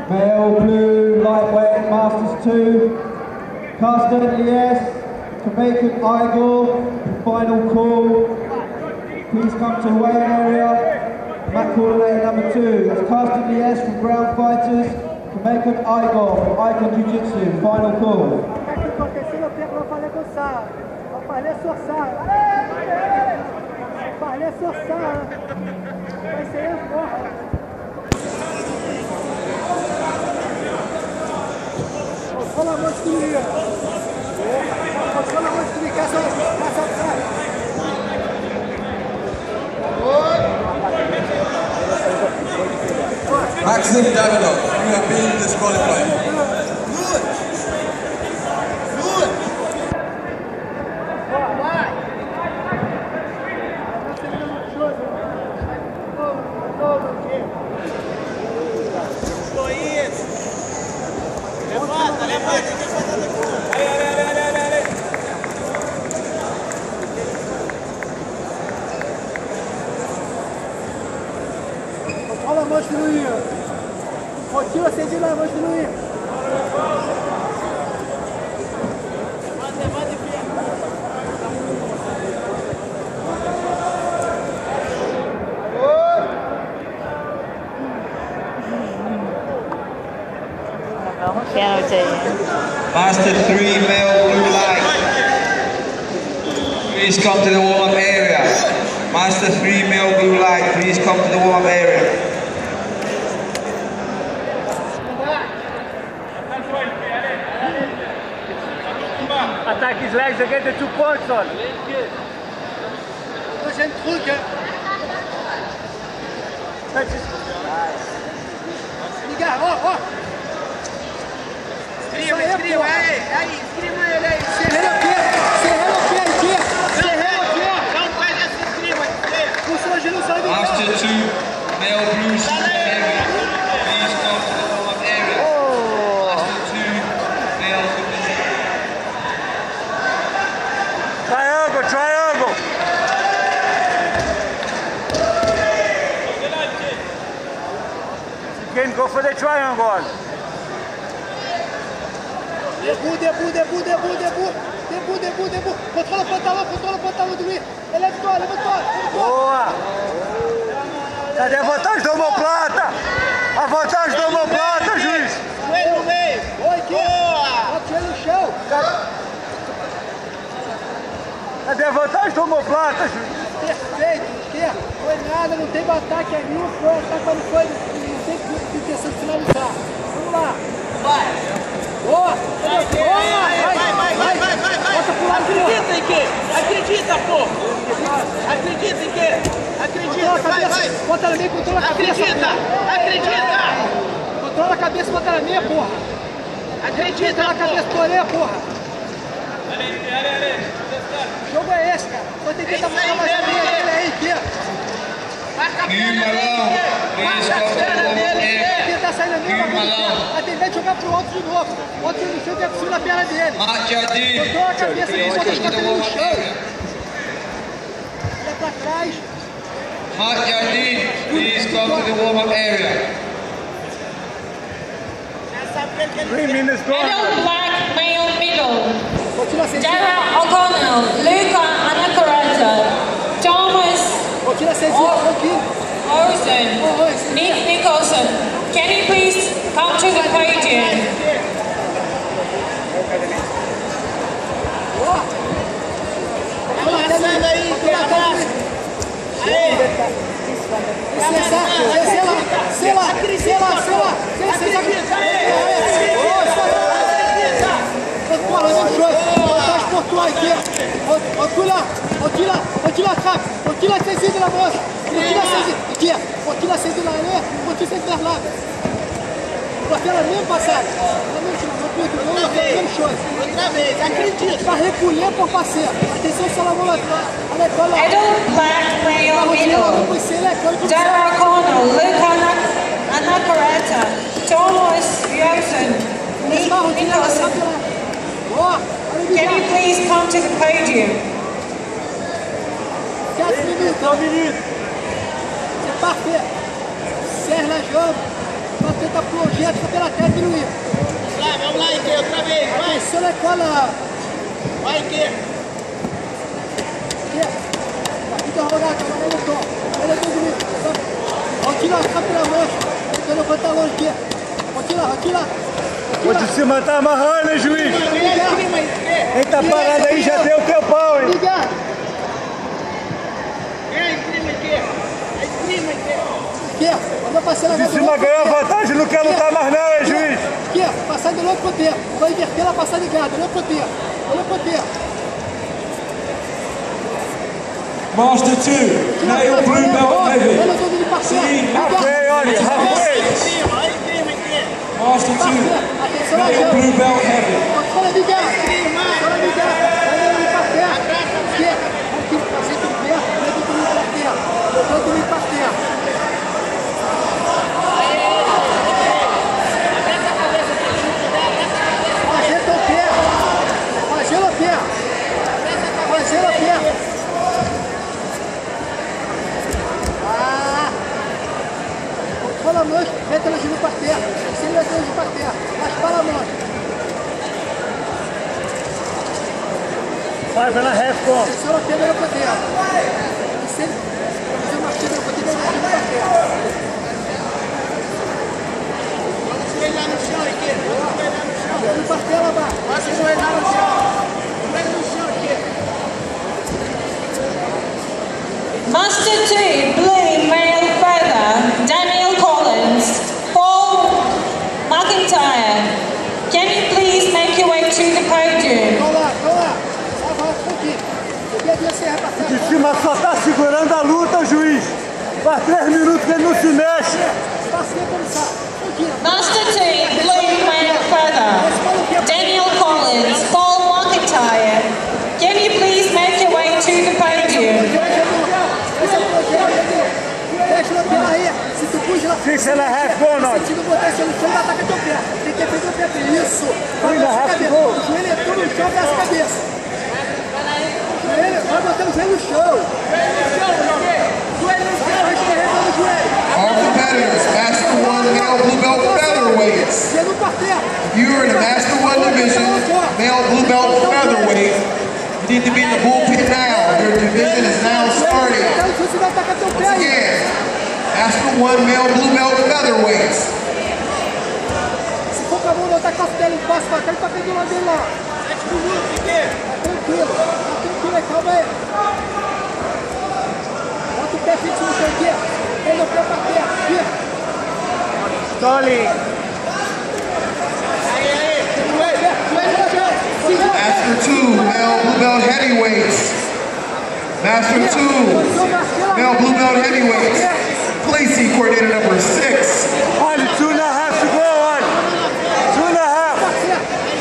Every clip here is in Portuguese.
Male blue lightweight Masters 2. Carsten Elias, Jamaican Igor, final call. Please come to the weight area. Mat coordinator number 2. That's Carsten Elias from Ground Fighters. Jamaican Igor from Icon Jiu-Jitsu. Final call. Maxim Davidov, you have been disqualified. Olha a mão de Luiz. Continua acendendo a mão de Luiz. Master 3 male blue light. Please come to the warm-up area. Master 3 male blue light. Please come to the warm-up area. Attack his legs against the 2 points on. Deuxième truc, hein. Les gars, oh. Escrima aí, escrima ele aí. Serrando o pé aqui. Não faz essa escrima aqui. Puxa o gelo, sai do carro. Master 2 male blue super heavy. Please come to the warm-up area. Master 2 male super heavy. Triangle. Again, go for the triangle. Debout. Controla o pantalão do Luiz. Leva-toi. Boa! Cadê a vantagem do omoplata? A vantagem do omoplata, juiz! Joelho no meio. Oi, aqui. Bota o joelho no chão. Cadê a vantagem do omoplata, juiz? Perfeito. Esquerda. Foi nada, não teve ataque ali. Foi ataque, mas não tem intenção de finalizar. Vamos lá. Vai. Boa. Vai. Bota pro lado. Acredita em quê? Acredita, pô. Acredita em quê? Acredita, vai. Bota na meia, controla a cabeça. Acredita. Controla a cabeça, bota na meia, porra. Acredita na cabeça do orelha, porra. O jogo é esse, cara. Só tem que tentar botar mais a meia dele aí, aqui. Marca a perna dele. Marca a perna dele. Tentar sair na meia, a tentar jogar pro alto de novo. Bota ele no chão e tem por na perna dele. Controla a cabeça dele, bota ele no chão. Olha pra trás. Mark Jardine, please come to the warm-up area. 3 minutes gone. Middle black male middle. Continua acendendo. Darrell O'Connell, Luca Anacareta, Thomas Continua acendendo um pouquinho. Olsen, Nick Nicholson. Can you please come to the podium? Avançando aí, Continua acendendo na moça. Continua acendendo na areia. Continua acendendo lá. Com aquela mesma passagem. Outra vez, acredita. Para recolher, por parceiro. Atenção, Salomão. Middle black male middle. Darrell O'Connell, Luca Anacareta, Thomas Olsen, Nick Nicholson. Can you please come to the podium? 4 minutos. C'est parfait. Serre la jambe. Senta pro objeto, fica pela testa, Luiz. Vamos lá, Ike, outra vez, vai. Pressiona com ela. Vai, Ike. Fica rodado, trabalha no tom. Olha tudo isso. Rotila, fica pela mão. Tenta levantar longe aqui. Rotila. O de cima tá amarrando, hein, juiz? Quem tá parado aí já deu o teu pau, hein? Liga. Esgrima, Ike. Esgrima, Ike. Aqui, vamos passar na De cima ganhou vantagem, não quer lutar mais não, hein, juiz? Aqui, passando do outro ponteiro. Vai inverter ela, passar ligado. Olha o ponteiro. Master 2, nail blue belt heavy. Olha o todo de parceiro. Halfway, olha, halfway. Esgrima, Ike. Master 2, Atenção, nail blue belt heavy. Olha ligar. Olha ligar. Olha ele pra terra. Aqui, aqui, passei tudo perto. Olha tudo pra terra. Todo pra terra. Fazendo a perna. Fala a mão, mete ela no parterre. Se ele mete ela no parterre, mas fala a mão. Vai pela Refcom. Se ela pega, ela parterre. E se ele fazer uma tira, ela parterre, ela no parterre. Vamos joelhar no chão, Ike. Vamos joelhar no chão. No parterre, ela vai. Vamos joelhar no chão. Joelha no chão, Ike. Master 2, blue male feather, Daniel Collins, Paul McIntyre. Can you please make your way to the podium? Vamos lá. Vai um pouquinho. O que é ser repassado? De cima só tá segurando a luta, juiz. Faz 3 minutos que ele não se mexe. Passeia como sabe. Master 2, blue male feather, Daniel Collins, Paul McIntyre. Can you please make your way to the podium? Deixa ela pela aí. Se tu puxa ela... Fixa ela Refcom, Se não. tu não botar esse no chão, ela ataca teu pé. Tem que defender o pé. Isso. Vai Ainda botar a cabeça. Refcom. O joelho é tudo no chão, desce a cabeça. Vai botar o joelho no chão. Joelho no chão, esquerda no joelho. All competitors, Master 1 male blue belt featherweights. Você não parterre. You are in the Master 1 division, male blue belt featherweight. You need to be in the bullpen now. Your division is now starting. Então você vai atacar teu pé aí. Again, Master 1 male blue belt featherweights. Se for com a mão, não tá com a pele embaixo pra cá e pra pegar do lado dele lá. 7 minutos, Ike. Tá tranquilo aí, calma aí. Bota o pé fixo no chão aqui. Pega o pé pra terra, aqui. Stolling. Master 2 male blue belt heavyweights. Master 2 male blue belt heavyweights. Placing coordinator number 6. Olha, 2.5 to go, olha. 2.5.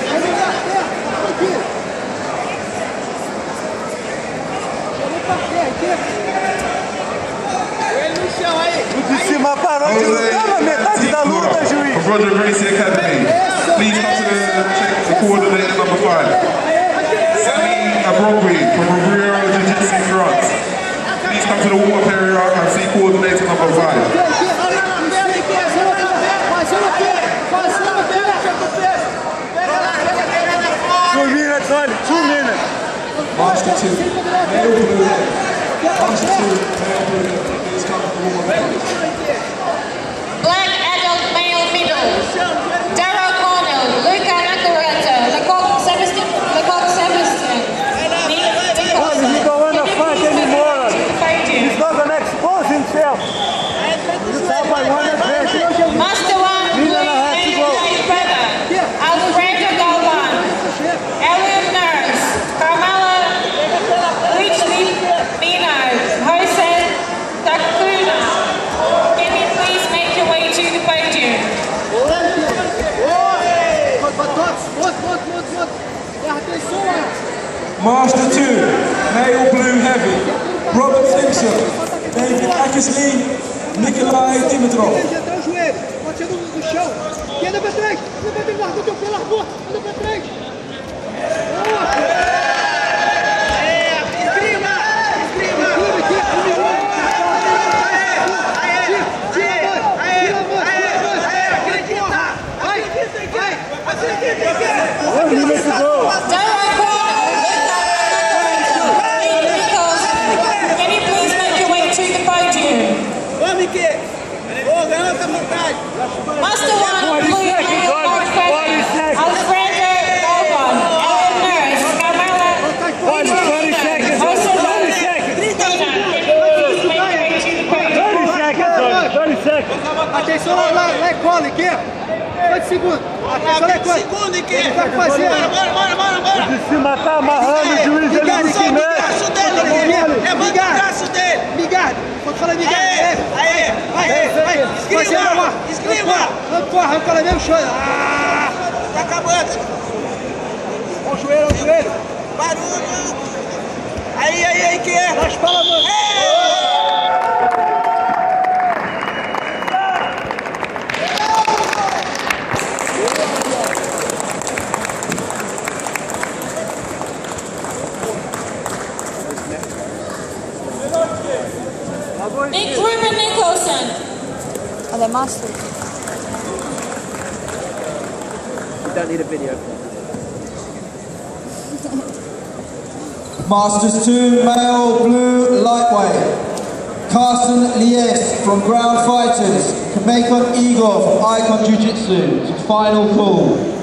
O de cima parou de lutar na metade da luta, juiz. From Roger Gracie Academy. Please come to the coordinator number 5. Sammy Abrogui from Rivero Jiu-Jitsu France. Please come to the water area and see coordinator number 5. Olha, 2 minutes. Master 2, nail blue heavy. Master 2, nail blue heavy. Please come to the water area. Black adult male middle, Darrell Cornell, Luca Nacaretta, Lecoq Sebastian. Olha, he don't want to fight anymore. He's not going to expose himself. He's up by 1 advantage. Master 1, blue male feather, Alfredo Galvan, Eliam Nurse, Carmela Richley Mino, Jose Takuna. Can you please make your way to the podium? Master 2, nail blue heavy. Robert Simpson, David Ackersley, Nikolai Dimitrov. Até o joelho, pode ser no chão. E anda pra trás, largou teu pé, largou, anda pra trás. bola, Ike. Quantos segundos? Segundo, Ike. Vai fazer. Bora. De cima tá amarrando o juiz ali no Sobe o meio. braço dele, Ike. Levanta o braço dele. Migalha. Quando fala migalha. Vai. Esgrima. Arranca lá mesmo, chora. Tá acabando. Olha o joelho. Barulho. Aí, Ike. Dá as palas, mano. Nick Ruben Nicholson. Are they masters? You don't need a video. Masters 2, male blue lightweight. Carsten Lies from Ground Fighters. Kamekon Igor from Icon Jiu Jitsu. Final call.